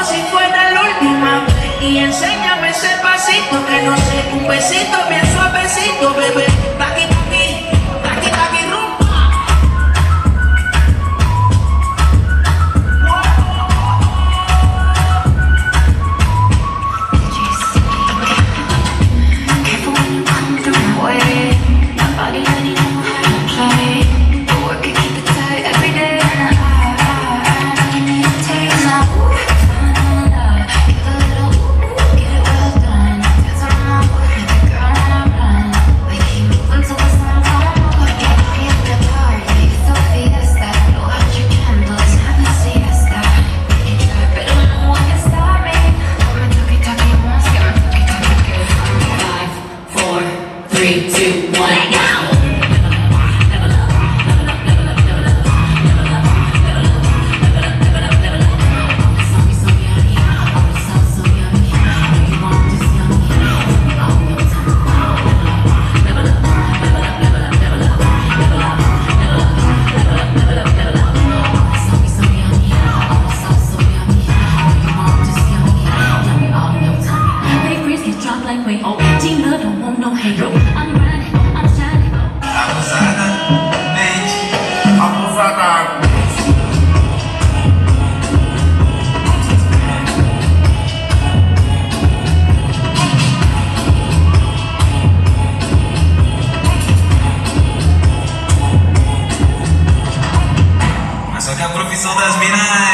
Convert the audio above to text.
como si fuera la última vez. Y enséñame ese pasito, que no sé, un besito bien suavecito, bebé. Taqui, taqui, taqui, taqui, rumba. Só que a profissão das minas